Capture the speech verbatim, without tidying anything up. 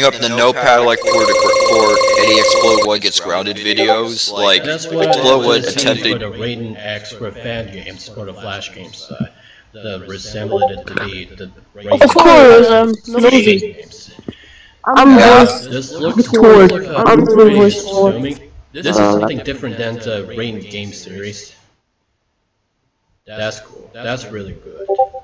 up the notepad like for to record any Explode One Gets Grounded videos. Like Explode One attempted for the Raiden X for fan games or the Flash games. Uh, the resembled it to be the Raiden of course, um, nosy. games. I'm Yeah, voice this looks toward. like a I'm doing pretty voice toward. assuming. This is something different than the Raiden game series. That's cool. That's really good.